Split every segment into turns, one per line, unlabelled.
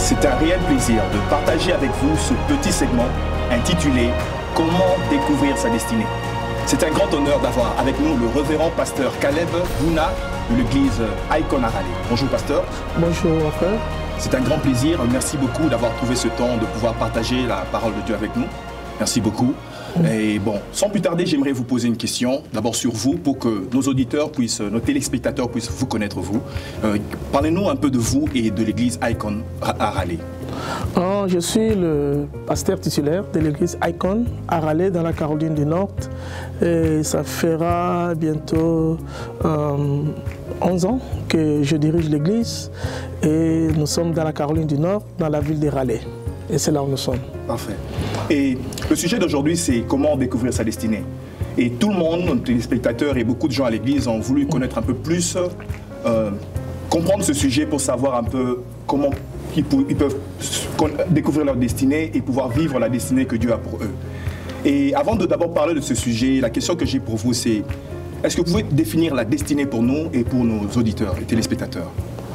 C'est un réel plaisir de partager avec vous ce petit segment intitulé « Comment découvrir sa destinée ». C'est un grand honneur d'avoir avec nous le révérend pasteur Caleb Bouna de l'église Icon à Raleigh. Bonjour pasteur.
Bonjour frère.
C'est un grand plaisir. Merci beaucoup d'avoir trouvé ce temps de pouvoir partager la parole de Dieu avec nous. Merci beaucoup. Et bon, sans plus tarder, j'aimerais vous poser une question, d'abord sur vous, pour que nos auditeurs puissent, nos téléspectateurs puissent vous connaître vous. Parlez-nous un peu de vous et de l'église Icon à Raleigh.
Je suis le pasteur titulaire de l'église Icon à Raleigh dans la Caroline du Nord. Et ça fera bientôt 11 ans que je dirige l'église. Et nous sommes dans la Caroline du Nord, dans la ville de Raleigh. Et c'est là où nous sommes. Parfait.
Et le sujet d'aujourd'hui, c'est comment découvrir sa destinée. Et tout le monde, nos téléspectateurs et beaucoup de gens à l'église ont voulu connaître un peu plus, comprendre ce sujet pour savoir un peu comment ils peuvent découvrir leur destinée et pouvoir vivre la destinée que Dieu a pour eux. Et avant de d'abord parler de ce sujet, la question que j'ai pour vous, c'est est-ce que vous pouvez définir la destinée pour nous et pour nos auditeurs et téléspectateurs?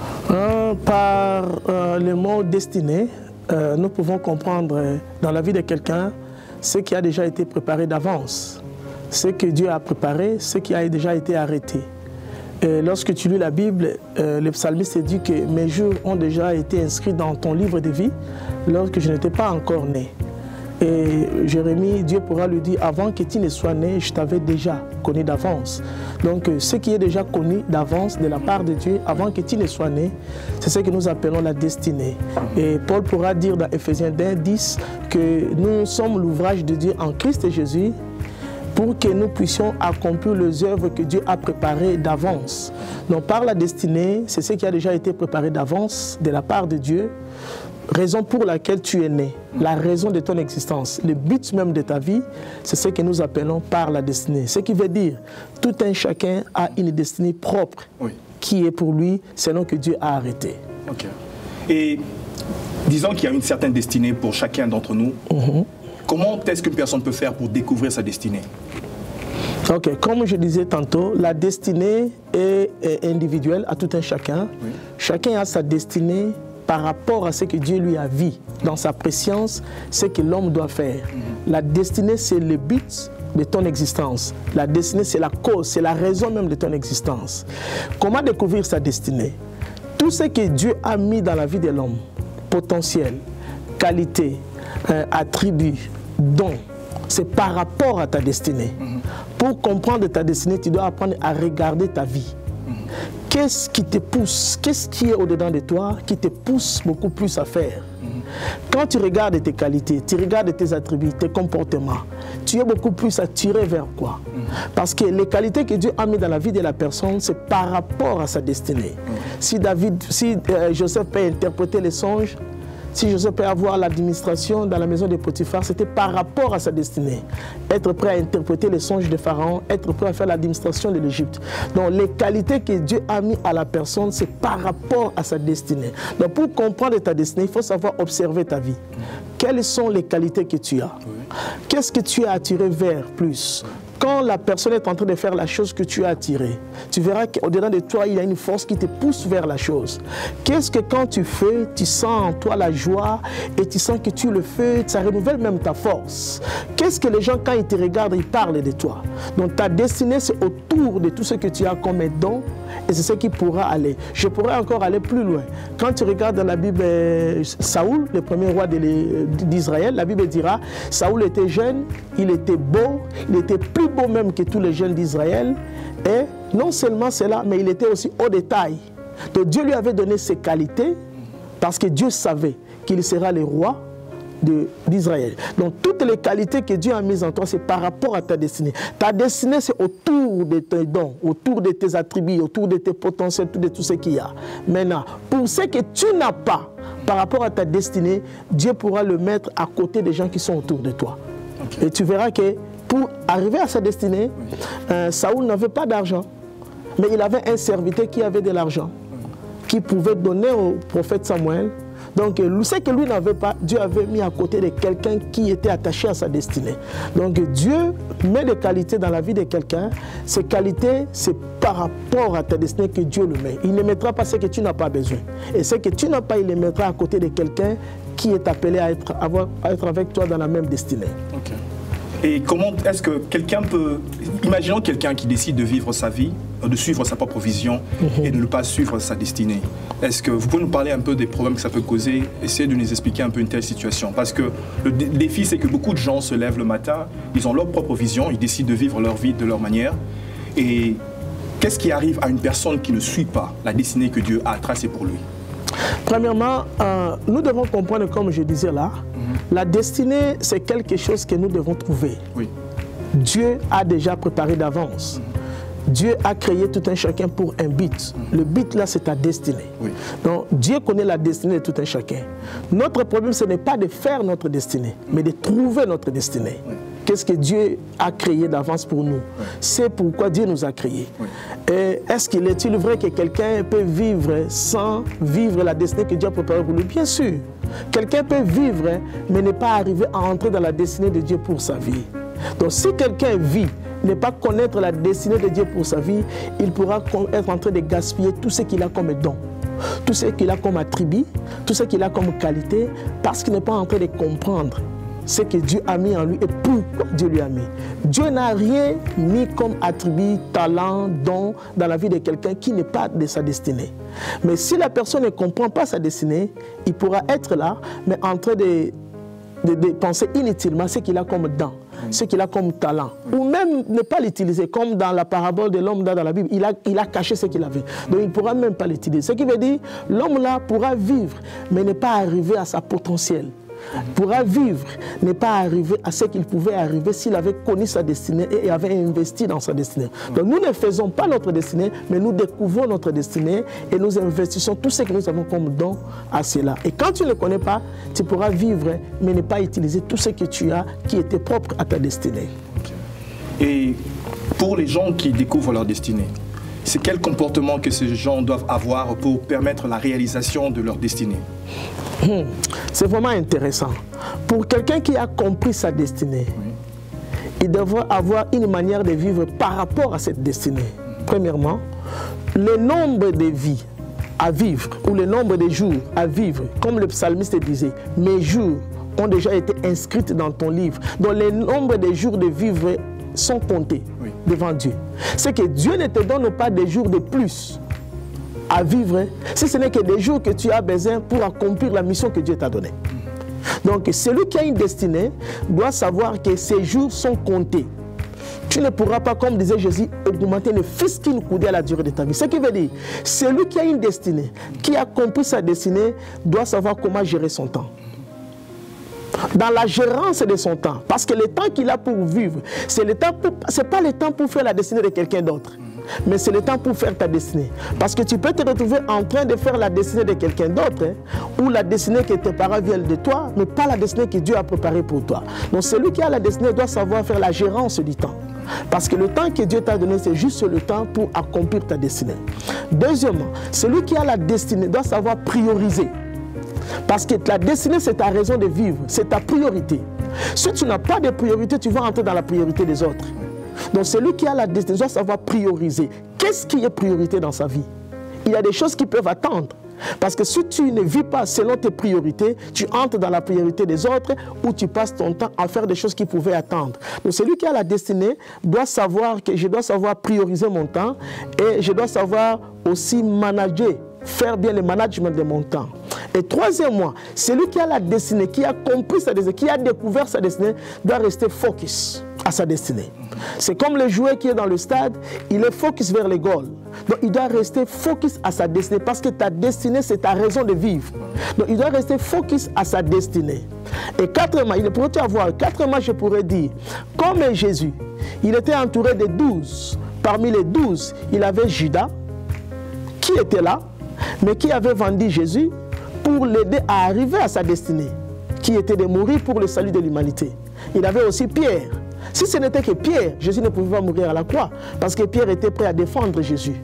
Par le mot destinée, nous pouvons comprendre dans la vie de quelqu'un ce qui a déjà été préparé d'avance, ce que Dieu a préparé, ce qui a déjà été arrêté. Et lorsque tu lis la Bible, le psalmiste dit que mes jours ont déjà été inscrits dans ton livre de vie lorsque je n'étais pas encore né. Et Jérémie, Dieu pourra lui dire, avant que tu ne sois né, je t'avais déjà connu d'avance. Donc ce qui est déjà connu d'avance de la part de Dieu, avant que tu ne sois né, c'est ce que nous appelons la destinée. Et Paul pourra dire dans Ephésiens 1:10 que nous sommes l'ouvrage de Dieu en Christ Jésus pour que nous puissions accomplir les œuvres que Dieu a préparées d'avance. Donc par la destinée, c'est ce qui a déjà été préparé d'avance de la part de Dieu, raison pour laquelle tu es né, la raison de ton existence, le but même de ta vie, c'est ce que nous appelons par la destinée. Ce qui veut dire, tout un chacun a une destinée propre qui est pour lui, selon que Dieu a arrêté.
Ok. Et disons qu'il y a une certaine destinée pour chacun d'entre nous. Comment est-ce qu'une personne peut faire pour découvrir sa destinée?
Ok, comme je disais tantôt, la destinée est individuelle à tout un chacun. Chacun a sa destinée par rapport à ce que Dieu lui a vu dans sa préscience, ce que l'homme doit faire. La destinée, c'est le but de ton existence. La destinée, c'est la cause, c'est la raison même de ton existence. Comment découvrir sa destinée? Tout ce que Dieu a mis dans la vie de l'homme, potentiel, qualité, attribut, don, c'est par rapport à ta destinée. Pour comprendre ta destinée, tu dois apprendre à regarder ta vie. Qu'est-ce qui te pousse? Qu'est-ce qui est au-dedans de toi qui te pousse beaucoup plus à faire? Quand tu regardes tes qualités, tu regardes tes attributs, tes comportements, tu es beaucoup plus attiré vers quoi? Parce que les qualités que Dieu a mis dans la vie de la personne, c'est par rapport à sa destinée. Si Joseph peut interpréter les songes, si Joseph peut avoir l'administration dans la maison de Potiphar, c'était par rapport à sa destinée. Être prêt à interpréter les songes de Pharaon, être prêt à faire l'administration de l'Égypte. Donc les qualités que Dieu a mis à la personne, c'est par rapport à sa destinée. Donc pour comprendre ta destinée, il faut savoir observer ta vie. Quelles sont les qualités que tu as? Qu'est-ce que tu as attiré vers plus? Quand la personne est en train de faire la chose que tu as attirée, tu verras qu'au-dedans de toi, il y a une force qui te pousse vers la chose. Qu'est-ce que quand tu fais, tu sens en toi la joie et tu sens que tu le fais, ça renouvelle même ta force. Qu'est-ce que les gens, quand ils te regardent, ils parlent de toi? Donc ta destinée, c'est autour de tout ce que tu as comme don et c'est ce qui pourra aller. Je pourrais encore aller plus loin. Quand tu regardes dans la Bible, Saoul, le premier roi d'Israël, la Bible dira, Saoul était jeune, il était beau, il était plus beau même que tous les jeunes d'Israël. Et non seulement cela, mais il était aussi au détail. Donc Dieu lui avait donné ses qualités parce que Dieu savait qu'il sera le roi d'Israël. Donc toutes les qualités que Dieu a mises en toi, c'est par rapport à ta destinée. Ta destinée, c'est autour de tes dons, autour de tes attributs, autour de tes potentiels, de tout ce qu'il y a. Maintenant, pour ce que tu n'as pas par rapport à ta destinée, Dieu pourra le mettre à côté des gens qui sont autour de toi. Et tu verras que pour arriver à sa destinée, Saoul n'avait pas d'argent, mais il avait un serviteur qui avait de l'argent, qui pouvait donner au prophète Samuel Donc, ce que lui n'avait pas, Dieu avait mis à côté de quelqu'un qui était attaché à sa destinée. Donc, Dieu met des qualités dans la vie de quelqu'un. Ces qualités, c'est par rapport à ta destinée que Dieu le met. Il ne mettra pas ce que tu n'as pas besoin. Et ce que tu n'as pas, il le mettra à côté de quelqu'un qui est appelé à être avec toi dans la même destinée.
Okay. Et comment est-ce que quelqu'un peut... Imaginons quelqu'un qui décide de vivre sa vie, de suivre sa propre vision et de ne pas suivre sa destinée. Est-ce que vous pouvez nous parler un peu des problèmes que ça peut causer? Essayez de nous expliquer un peu une telle situation. Parce que le défi, c'est que beaucoup de gens se lèvent le matin, ils ont leur propre vision, ils décident de vivre leur vie de leur manière. Et qu'est-ce qui arrive à une personne qui ne suit pas la destinée que Dieu a tracée pour lui?
Premièrement, nous devons comprendre, comme je disais là, la destinée, c'est quelque chose que nous devons trouver. Oui. Dieu a déjà préparé d'avance. Dieu a créé tout un chacun pour un but. Le but là, c'est ta destinée. Oui. Donc, Dieu connaît la destinée de tout un chacun. Notre problème, ce n'est pas de faire notre destinée, mais de trouver notre destinée. Oui. Qu'est-ce que Dieu a créé d'avance pour nous? Oui. C'est pourquoi Dieu nous a créés. Oui. Est-ce qu'il est-il vrai que quelqu'un peut vivre sans vivre la destinée que Dieu a préparée pour lui? Bien sûr. Quelqu'un peut vivre, mais ne pas arriver à entrer dans la destinée de Dieu pour sa vie. Donc, si quelqu'un vit, ne pas connaître la destinée de Dieu pour sa vie, il pourra être en train de gaspiller tout ce qu'il a comme don, tout ce qu'il a comme attribut, tout ce qu'il a comme qualité, parce qu'il n'est pas en train de comprendre ce que Dieu a mis en lui et pourquoi Dieu lui a mis. Dieu n'a rien mis comme attribut, talent, don dans la vie de quelqu'un qui n'est pas de sa destinée. Mais si la personne ne comprend pas sa destinée, il pourra être là, mais en train de penser inutilement ce qu'il a comme don, ce qu'il a comme talent, ou même ne pas l'utiliser, comme dans la parabole de l'homme dans la Bible, il a caché ce qu'il avait. Donc il ne pourra même pas l'utiliser. Ce qui veut dire, l'homme là pourra vivre, mais ne pas arriver à sa potentiel. Pourra vivre, ne pas arriver à ce qu'il pouvait arriver s'il avait connu sa destinée et avait investi dans sa destinée. Donc nous ne faisons pas notre destinée, mais nous découvrons notre destinée et nous investissons tout ce que nous avons comme don à cela. Et quand tu ne le connais pas, tu pourras vivre, mais ne pas utiliser tout ce que tu as qui était propre à ta destinée.
Et pour les gens qui découvrent leur destinée, c'est quel comportement que ces gens doivent avoir pour permettre la réalisation de leur destinée?
C'est vraiment intéressant. Pour quelqu'un qui a compris sa destinée, il devrait avoir une manière de vivre par rapport à cette destinée. Premièrement, le nombre de vies à vivre, ou le nombre de jours à vivre, comme le psalmiste disait, mes jours ont déjà été inscrits dans ton livre. Donc le nombre de jours de vivre sont comptés devant Dieu. C'est que Dieu ne te donne pas des jours de plus à vivre, si ce n'est que des jours que tu as besoin pour accomplir la mission que Dieu t'a donnée. Donc, celui qui a une destinée doit savoir que ces jours sont comptés. Tu ne pourras pas, comme disait Jésus, augmenter ne fût-ce qu'une coudée à la durée de ta vie. Ce qui veut dire, celui qui a une destinée, qui a compris sa destinée, doit savoir comment gérer son temps. Dans la gérance de son temps, parce que le temps qu'il a pour vivre, c'est pas le temps pour faire la destinée de quelqu'un d'autre. Mais c'est le temps pour faire ta destinée. Parce que tu peux te retrouver en train de faire la destinée de quelqu'un d'autre, ou la destinée que tes parents viennent de toi, mais pas la destinée que Dieu a préparée pour toi. Donc celui qui a la destinée doit savoir faire la gérance du temps. Parce que le temps que Dieu t'a donné, c'est juste le temps pour accomplir ta destinée. Deuxièmement, celui qui a la destinée doit savoir prioriser. Parce que la destinée, c'est ta raison de vivre, c'est ta priorité. Si tu n'as pas de priorité, tu vas entrer dans la priorité des autres. Donc celui qui a la destinée doit savoir prioriser. Qu'est-ce qui est priorité dans sa vie? Il y a des choses qui peuvent attendre. Parce que si tu ne vis pas selon tes priorités, tu entres dans la priorité des autres ou tu passes ton temps à faire des choses qui pouvaient attendre. Donc celui qui a la destinée doit savoir que je dois savoir prioriser mon temps et je dois savoir aussi manager, faire bien le management de mon temps. Et troisièmement, celui qui a la destinée, qui a compris sa destinée, qui a découvert sa destinée, doit rester focus à sa destinée. C'est comme le joueur qui est dans le stade, il est focus vers les goals. Donc il doit rester focus à sa destinée parce que ta destinée, c'est ta raison de vivre. Donc il doit rester focus à sa destinée. Et quatrièmement, je pourrais dire, comme Jésus, il était entouré de 12. Parmi les 12, il avait Judas, qui était là, mais qui avait vendu Jésus pour l'aider à arriver à sa destinée, qui était de mourir pour le salut de l'humanité. Il avait aussi Pierre. Si ce n'était que Pierre, Jésus ne pouvait pas mourir à la croix, parce que Pierre était prêt à défendre Jésus,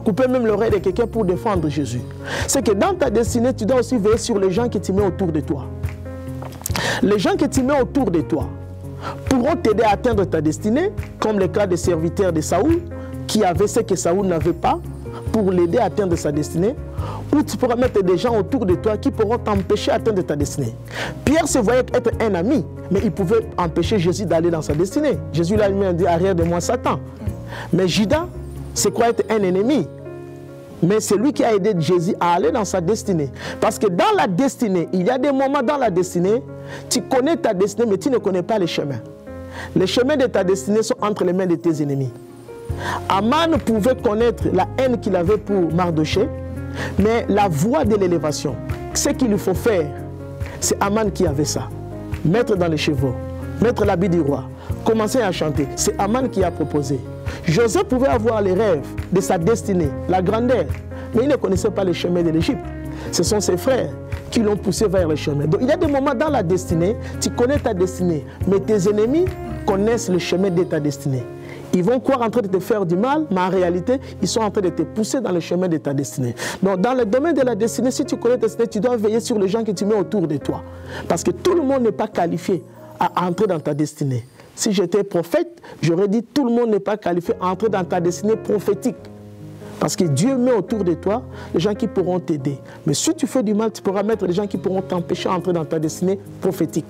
couper même l'oreille de quelqu'un pour défendre Jésus. C'est que dans ta destinée, tu dois aussi veiller sur les gens que tu mets autour de toi. Les gens que tu mets autour de toi pourront t'aider à atteindre ta destinée, comme le cas des serviteurs de Saoul, qui avaient ce que Saoul n'avait pas, pour l'aider à atteindre sa destinée. Ou tu pourras mettre des gens autour de toi qui pourront t'empêcher d'atteindre ta destinée. Pierre se voyait être un ami, mais il pouvait empêcher Jésus d'aller dans sa destinée. Jésus lui a dit, arrière de moi Satan. Mais Judas se croit être un ennemi. Mais c'est lui qui a aidé Jésus à aller dans sa destinée. Parce que dans la destinée, il y a des moments dans la destinée, tu connais ta destinée, mais tu ne connais pas les chemins. Les chemins de ta destinée sont entre les mains de tes ennemis. Aman pouvait connaître la haine qu'il avait pour Mardoché, mais la voie de l'élévation, ce qu'il lui faut faire, c'est Aman qui avait ça. Mettre dans les chevaux, mettre l'habit du roi, commencer à chanter, c'est Aman qui a proposé. Joseph pouvait avoir les rêves de sa destinée, la grandeur, mais il ne connaissait pas les chemins de l'Égypte. Ce sont ses frères qui l'ont poussé vers le chemin. Donc il y a des moments dans la destinée, tu connais ta destinée, mais tes ennemis connaissent le chemin de ta destinée. Ils vont croire en train de te faire du mal, mais en réalité, ils sont en train de te pousser dans le chemin de ta destinée. Donc, dans le domaine de la destinée, si tu connais ta destinée, tu dois veiller sur les gens que tu mets autour de toi. Parce que tout le monde n'est pas qualifié à entrer dans ta destinée. Si j'étais prophète, j'aurais dit tout le monde n'est pas qualifié à entrer dans ta destinée prophétique. Parce que Dieu met autour de toi les gens qui pourront t'aider. Mais si tu fais du mal, tu pourras mettre les gens qui pourront t'empêcher d'entrer dans ta destinée prophétique.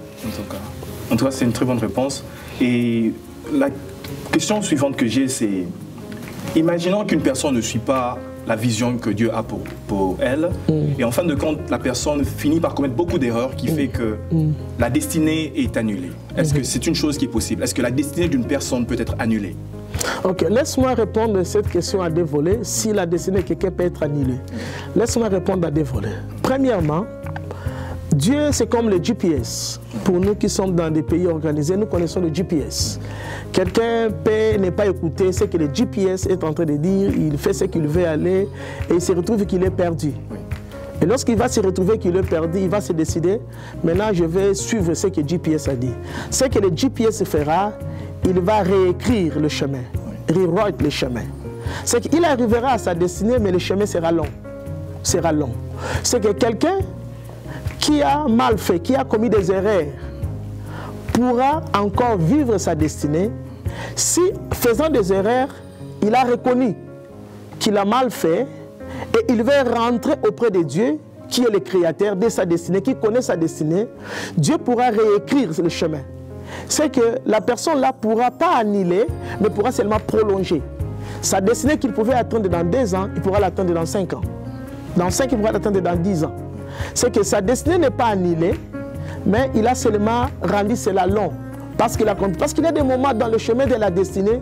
En tout cas, c'est une très bonne réponse. Et la question suivante que j'ai, c'est, imaginons qu'une personne ne suit pas la vision que Dieu a pour elle, et en fin de compte, la personne finit par commettre beaucoup d'erreurs qui fait que la destinée est annulée. Est-ce que c'est une chose qui est possible? Est-ce que la destinée d'une personne peut être annulée?
Ok, laisse-moi répondre à cette question à deux volets, si la destinée de quelqu'un peut être annulée. Laisse-moi répondre à deux volets. Premièrement, Dieu, c'est comme le GPS. Pour nous qui sommes dans des pays organisés, nous connaissons le GPS. Quelqu'un peut ne pas écouter ce que le GPS est en train de dire, il fait ce qu'il veut aller et il se retrouve qu'il est perdu. Et lorsqu'il va se retrouver qu'il est perdu, il va se décider, maintenant je vais suivre ce que le GPS a dit. Ce que le GPS fera, il va réécrire le chemin, rewrite le chemin. C'est qu'il arrivera à sa destinée, mais le chemin sera long. Sera long. C'est que quelqu'un qui a mal fait, qui a commis des erreurs, pourra encore vivre sa destinée si, faisant des erreurs, il a reconnu qu'il a mal fait et il veut rentrer auprès de Dieu, qui est le créateur de sa destinée, qui connaît sa destinée. Dieu pourra réécrire le chemin. C'est que la personne là ne pourra pas annuler, mais pourra seulement prolonger. Sa destinée qu'il pouvait atteindre dans 2 ans, il pourra l'atteindre dans 5 ans. Dans 5, il pourra l'atteindre dans 10 ans. C'est que sa destinée n'est pas annulée, mais il a seulement rendu cela long. Parce qu'il y a des moments dans le chemin de la destinée,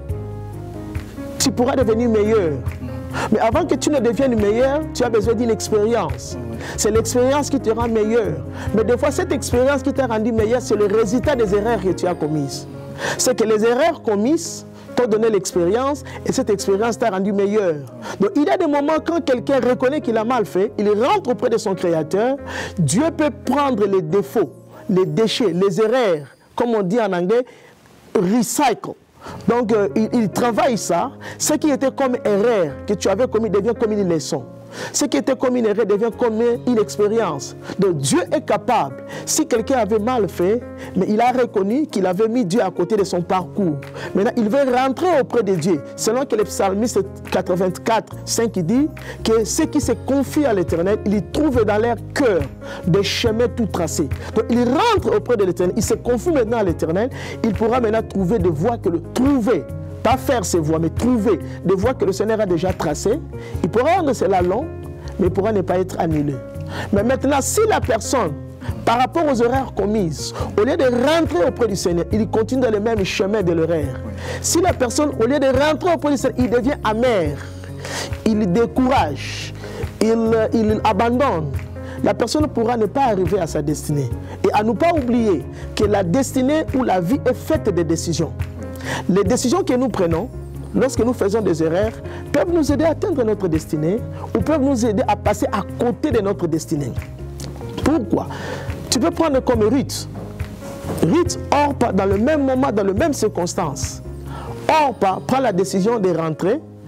tu pourras devenir meilleur. Mais avant que tu ne deviennes meilleur, tu as besoin d'une expérience. C'est l'expérience qui te rend meilleur. Mais des fois, cette expérience qui t'a rendu meilleur, c'est le résultat des erreurs que tu as commises. C'est que les erreurs commises t'ont donné l'expérience et cette expérience t'a rendu meilleur. Donc il y a des moments quand quelqu'un reconnaît qu'il a mal fait, il rentre auprès de son Créateur, Dieu peut prendre les défauts, les déchets, les erreurs, comme on dit en anglais, recycle. Donc il travaille ça, ce qui était comme erreur que tu avais commis devient comme une leçon. Ce qui était comme une erreur devient comme une expérience. Donc Dieu est capable, si quelqu'un avait mal fait, mais il a reconnu qu'il avait mis Dieu à côté de son parcours. Maintenant, il veut rentrer auprès de Dieu. Selon que le psalmiste 84, 5 dit que ceux qui se confient à l'Éternel, ils trouvent dans leur cœur des chemins tout tracés. Donc il rentre auprès de l'Éternel, il se confie maintenant à l'Éternel, il pourra maintenant trouver des voies que le trouver. Pas faire ses voies, mais trouver des voies que le Seigneur a déjà tracées. Il pourra rendre cela long, mais il pourra ne pas être annulé. Mais maintenant, si la personne, par rapport aux erreurs commises, au lieu de rentrer auprès du Seigneur, il continue dans le même chemin de l'erreur. Si la personne, au lieu de rentrer auprès du Seigneur, il devient amer, il décourage, il abandonne, la personne pourra ne pas arriver à sa destinée. Et à ne pas oublier que la destinée ou la vie est faite de décisions. Les décisions que nous prenons, lorsque nous faisons des erreurs, peuvent nous aider à atteindre notre destinée ou peuvent nous aider à passer à côté de notre destinée. Pourquoi? Tu peux prendre comme Ruth. Ruth, Orpa, dans le même moment, dans les mêmes circonstances. Orpa prend la décision de rentrer,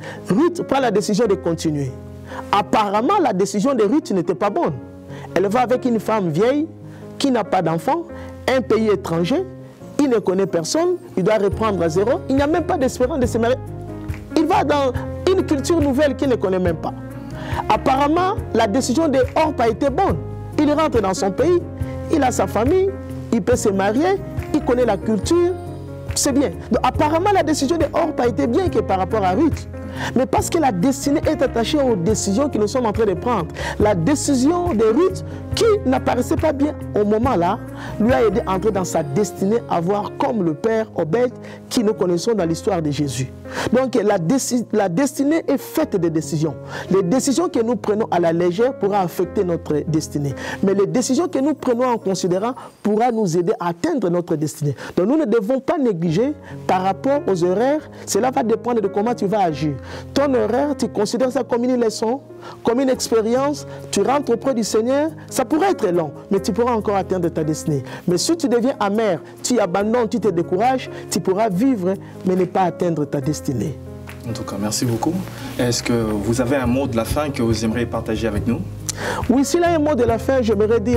Ruth prend la décision de continuer. Apparemment, la décision de Ruth n'était pas bonne. Elle va avec une femme vieille qui n'a pas d'enfant, un pays étranger, il ne connaît personne, il doit reprendre à zéro, il n'y a même pas d'espérance de se marier. Il va dans une culture nouvelle qu'il ne connaît même pas. Apparemment, la décision de Orpa a été bonne. Il rentre dans son pays, il a sa famille, il peut se marier, il connaît la culture, c'est bien. Donc, apparemment, la décision de Orpa a été bien que par rapport à Ruth. Mais parce que la destinée est attachée aux décisions que nous sommes en train de prendre. La décision de Ruth, qui n'apparaissait pas bien au moment-là, lui a aidé à entrer dans sa destinée, à voir comme le père Obed, qui nous connaissons dans l'histoire de Jésus. Donc la destinée est faite de décisions. Les décisions que nous prenons à la légère pourront affecter notre destinée. Mais les décisions que nous prenons en considérant pourront nous aider à atteindre notre destinée. Donc nous ne devons pas négliger par rapport aux horaires. Cela va dépendre de comment tu vas agir. Ton horaire, tu considères ça comme une leçon, comme une expérience, tu rentres auprès du Seigneur, ça pourrait être long, mais tu pourras encore atteindre ta destinée. Mais si tu deviens amer, tu abandonnes, tu te décourages, tu pourras vivre, mais ne pas atteindre ta destinée.
En tout cas, merci beaucoup. Est-ce que vous avez un mot de la fin que vous aimeriez partager avec nous?
Oui, s'il y a un mot de la fin, j'aimerais dire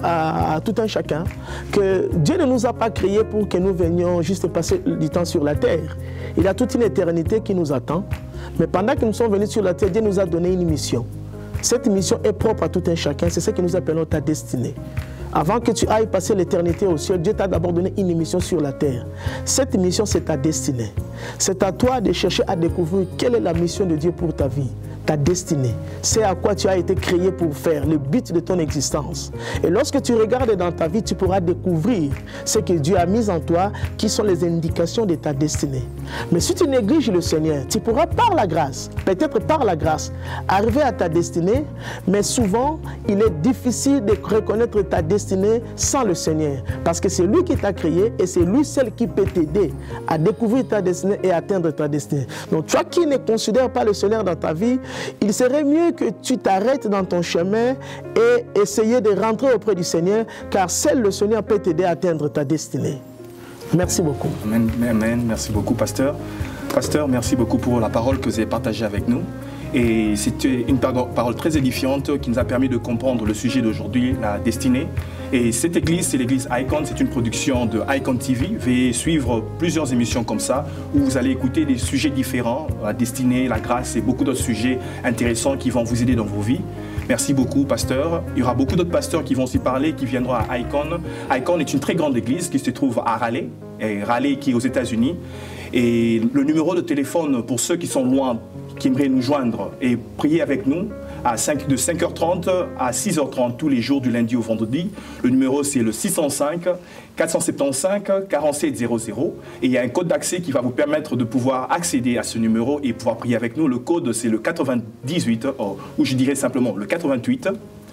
à tout un chacun que Dieu ne nous a pas créés pour que nous venions juste passer du temps sur la terre. Il y a toute une éternité qui nous attend. Mais pendant que nous sommes venus sur la terre, Dieu nous a donné une mission. Cette mission est propre à tout un chacun. C'est ce que nous appelons ta destinée. Avant que tu ailles passer l'éternité au ciel, Dieu t'a d'abord donné une mission sur la terre. Cette mission, c'est ta destinée. C'est à toi de chercher à découvrir quelle est la mission de Dieu pour ta vie. Ta destinée, c'est à quoi tu as été créé pour faire, le but de ton existence. Et lorsque tu regardes dans ta vie, tu pourras découvrir ce que Dieu a mis en toi, qui sont les indications de ta destinée. Mais si tu négliges le Seigneur, tu pourras par la grâce, peut-être par la grâce, arriver à ta destinée, mais souvent, il est difficile de reconnaître ta destinée sans le Seigneur, parce que c'est lui qui t'a créé et c'est lui seul qui peut t'aider à découvrir ta destinée et atteindre ta destinée. Donc toi qui ne considères pas le Seigneur dans ta vie, il serait mieux que tu t'arrêtes dans ton chemin et essayer de rentrer auprès du Seigneur, car seul le Seigneur peut t'aider à atteindre ta destinée. Merci beaucoup.
Amen, amen. Merci beaucoup, pasteur. Pasteur, merci beaucoup pour la parole que vous avez partagée avec nous. Et c'était une parole très édifiante qui nous a permis de comprendre le sujet d'aujourd'hui, la destinée. Et cette église, c'est l'église Icon, c'est une production de Icon TV. Veuillez suivre plusieurs émissions comme ça, où vous allez écouter des sujets différents, la destinée, la grâce et beaucoup d'autres sujets intéressants qui vont vous aider dans vos vies. Merci beaucoup, pasteur. Il y aura beaucoup d'autres pasteurs qui vont s'y parler, qui viendront à Icon. Icon est une très grande église qui se trouve à Raleigh, et Raleigh qui est aux États-Unis. Et le numéro de téléphone pour ceux qui sont loin, qui aimeraient nous joindre et prier avec nous, de 5h30 à 6h30 tous les jours du lundi au vendredi. Le numéro c'est le 605 475 4700 et il y a un code d'accès qui va vous permettre de pouvoir accéder à ce numéro et pouvoir prier avec nous. Le code c'est le 98, ou je dirais simplement le 88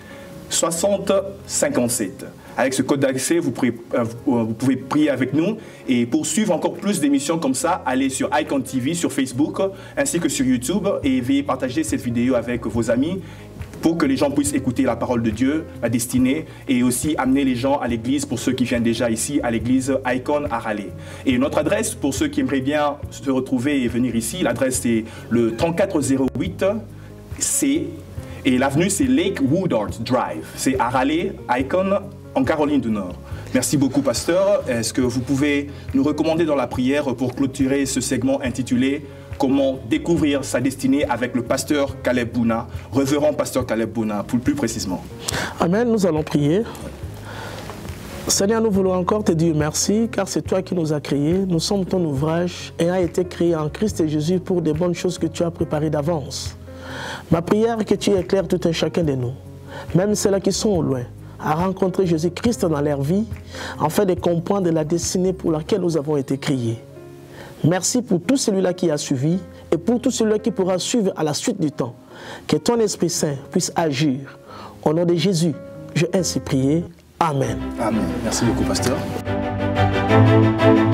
60 57. Avec ce code d'accès, vous pouvez prier avec nous et pour suivre encore plus d'émissions comme ça, allez sur Icon TV, sur Facebook, ainsi que sur YouTube et veuillez partager cette vidéo avec vos amis pour que les gens puissent écouter la parole de Dieu, la destinée, et aussi amener les gens à l'église, pour ceux qui viennent déjà ici, à l'église Icon à Raleigh. Et notre adresse, pour ceux qui aimeraient bien se retrouver et venir ici, l'adresse c'est le 3408 C, et l'avenue c'est Lake Woodard Drive. C'est à Raleigh, Icon, en Caroline du Nord. Merci beaucoup, pasteur. Est-ce que vous pouvez nous recommander dans la prière pour clôturer ce segment intitulé « Comment découvrir sa destinée » avec le pasteur Caleb Bouna, révérend pasteur Caleb Bouna, plus précisément.
Amen, nous allons prier. Seigneur, nous voulons encore te dire merci, car c'est toi qui nous as créés. Nous sommes ton ouvrage et a été créé en Christ et Jésus pour des bonnes choses que tu as préparées d'avance. Ma prière est que tu éclaires tout un chacun de nous, même ceux-là qui sont au loin, à rencontrer Jésus-Christ dans leur vie, afin de comprendre la destinée pour laquelle nous avons été créés. Merci pour tout celui-là qui a suivi et pour tout celui-là qui pourra suivre à la suite du temps. Que ton Esprit Saint puisse agir. Au nom de Jésus, j'ai ainsi prié. Amen.
Amen. Merci beaucoup, pasteur.